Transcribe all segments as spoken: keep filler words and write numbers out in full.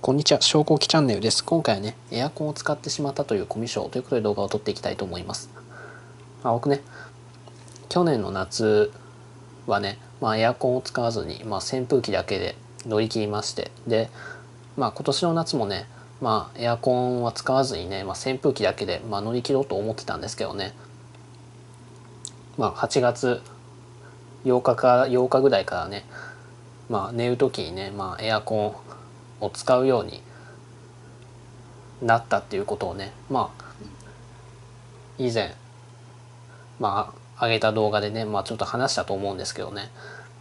こんにちは、昇降機チャンネルです。今回はね、エアコンを使ってしまったというコミュ障ということで動画を撮っていきたいと思います。まあ、僕ね、去年の夏はね、まあ、エアコンを使わずに、まあ、扇風機だけで乗り切りまして、で、まあ、今年の夏もね、まあ、エアコンは使わずにね、まあ、扇風機だけで、まあ、乗り切ろうと思ってたんですけどね、まあ、はちがつようかかようかぐらいからね、まあ、寝る時にね、まあ、エアコンを使うようになったっていうことをね、まあ以前まあ上げた動画でね、まあちょっと話したと思うんですけどね。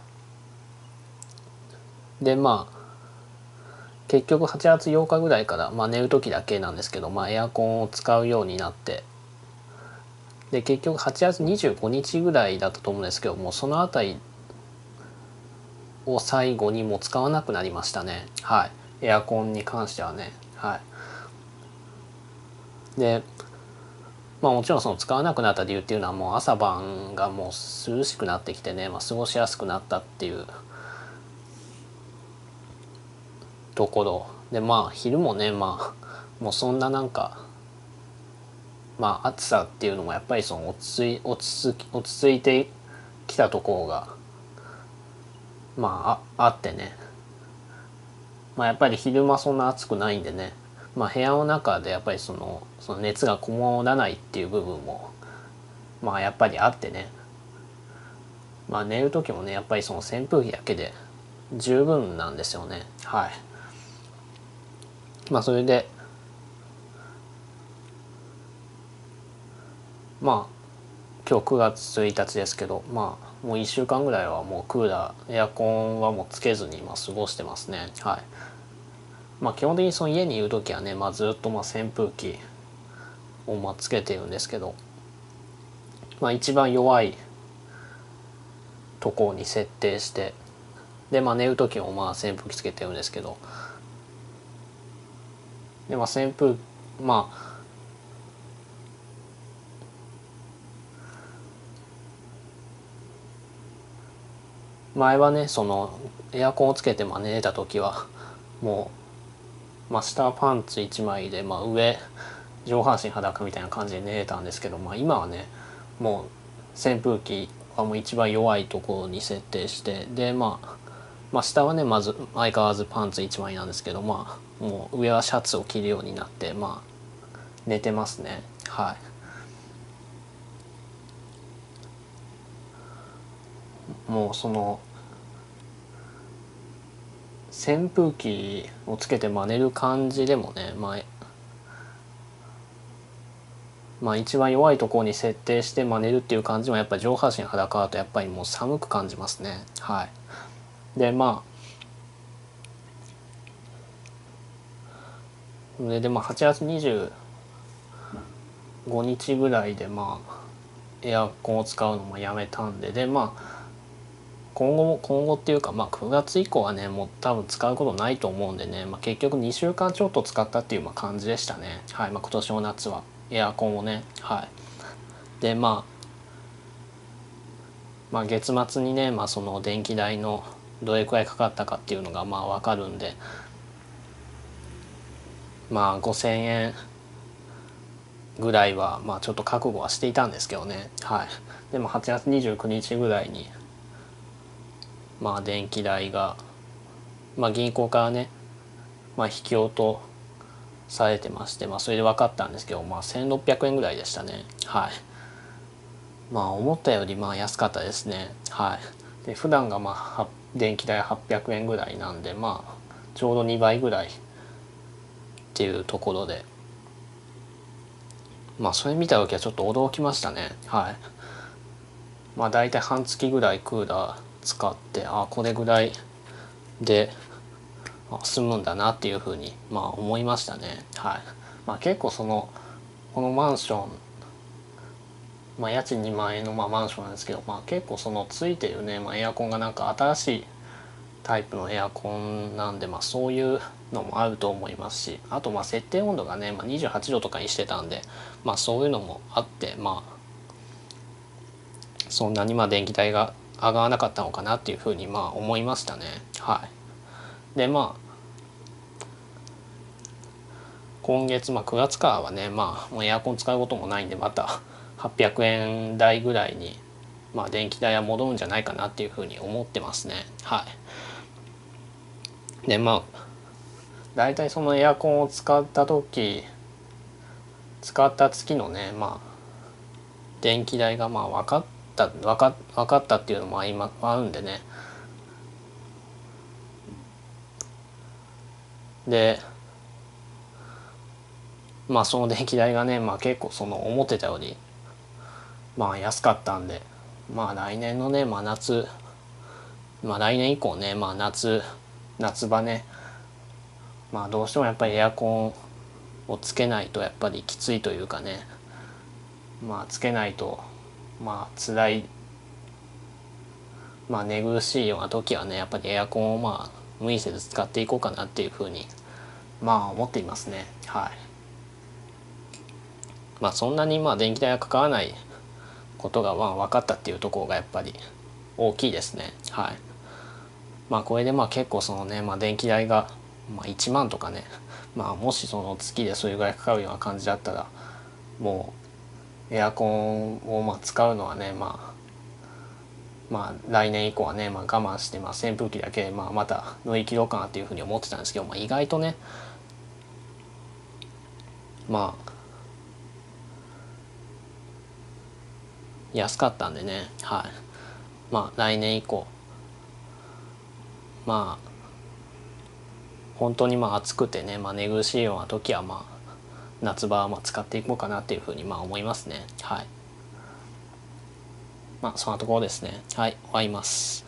でまあ結局はちがつようかぐらいから、まあ、寝る時だけなんですけど、まあ、エアコンを使うようになって、で結局はちがつにじゅうごにちぐらいだったと思うんですけども、そのあたりを最後にもう使わなくなりましたね。はい、エアコンに関してはね。はい。でまあもちろんその使わなくなった理由っていうのはもう朝晩がもう涼しくなってきてね、まあ、過ごしやすくなったっていうところで、まあ昼もね、まあもうそんななんかまあ暑さっていうのもやっぱりその落ち着い落ち着き落ち着いてきたところがまあああってね、まあやっぱり昼間そんな暑くないんでね、まあ部屋の中でやっぱりそのその熱がこもらないっていう部分もまあやっぱりあってね、まあ寝る時もねやっぱりその扇風機だけで十分なんですよね。はい。まあそれでまあ今日くがつついたちですけど、まあもういっしゅうかんぐらいはもうクーラーエアコンはもうつけずにまあ過ごしてますね。はい。まあ基本的にその家にいる時はね、まあ、ずっとまあ扇風機をまあつけてるんですけど、まあ一番弱いところに設定して、でまあ寝る時もまあ扇風機つけてるんですけど、でまあ扇風まあ前はねそのエアコンをつけてまあ寝れた時はもう、まあ、下はパンツいちまいで、まあ、上上半身裸みたいな感じで寝れたんですけど、まあ、今はねもう扇風機はもう一番弱いところに設定して、で、まあ、まあ下はねまず相変わらずパンツいちまいなんですけど、まあもう上はシャツを着るようになってまあ寝てますね。はい。もうその扇風機をつけて真似る感じでもね、まあ、まあ一番弱いところに設定して真似るっていう感じもやっぱり上半身裸だとやっぱりもう寒く感じますね。はい。でまあそれでまあはちがつにじゅうごにちぐらいでまあエアコンを使うのもやめたんで、でまあ今後も今後っていうかまあくがつ以降はねもう多分使うことないと思うんでね、まあ、結局にしゅうかんちょっと使ったっていうまあ感じでしたね。はい。まあ、今年の夏はエアコンをね。はい。でまあまあ月末にね、まあ、その電気代のどれくらいかかったかっていうのがまあ分かるんで、まあごせんえんぐらいはまあちょっと覚悟はしていたんですけどね。はい。でもはちがつにじゅうくにちぐらいにまあ電気代がまあ銀行からねまあ引き落とされてまして、まあそれで分かったんですけど、まあせんろっぴゃくえんぐらいでしたね。はい。まあ思ったよりまあ安かったですね。はい。で普段がまあ電気代はっぴゃくえんぐらいなんで、まあちょうどにばいぐらいっていうところで、まあそれ見た時はちょっと驚きましたね。はい。まあ大体半月ぐらいクーラー使って、ああこれぐらいで済むんだなっていうふうにまあ思いましたね。はい。まあ結構そのこのマンション、まあ家賃にまん円のまあマンションなんですけど、まあ結構そのついてるね、まあ、エアコンがなんか新しいタイプのエアコンなんで、まあそういうのもあると思いますし、あとまあ設定温度がね、まあ、にじゅうはちどとかにしてたんで、まあそういうのもあって、まあそんなにまあ電気代が上がらなかったのかなっていうふうにまあ思いましたね。はい。でまあ今月、まあ、くがつからはね、まあ、もうエアコン使うこともないんで、またはっぴゃくえん台ぐらいに、まあ、電気代は戻るんじゃないかなっていうふうに思ってますね。はい。でまあ大体そのエアコンを使った時使った月のね、まあ電気代がまあ分かった分か分かったっていうのも今あるんでね。でまあその電気代がね、まあ、結構その思ってたよりまあ安かったんで、まあ来年のね、まあ、夏まあ来年以降ね、まあ夏夏場ね、まあどうしてもやっぱりエアコンをつけないとやっぱりきついというかね、まあつけないとまあ辛い、まあ寝苦しいような時はね、やっぱりエアコンをまあ無理せず使っていこうかなっていうふうにまあ思っていますね。はい。まあそんなにまあ電気代がかからないことがまあ分かったっていうところがやっぱり大きいですね。はい。まあこれでまあ結構そのね、まあ、電気代がまあいちまんとかね、まあもしその月でそれぐらいかかるような感じだったらもうエアコンをまあ使うのはね、まあまあ来年以降はね、まあ、我慢して、まあ、扇風機だけ、まあ、また乗り切ろうかなっていうふうに思ってたんですけど、まあ、意外とねまあ安かったんでね。はい。まあ来年以降まあ本当にまあ暑くてね、まあ、寝苦しいような時はまあ夏場はまあ使っていこうかなっていうふうにまあ思いますね。はい。まあそんなところですね。はい、終わります。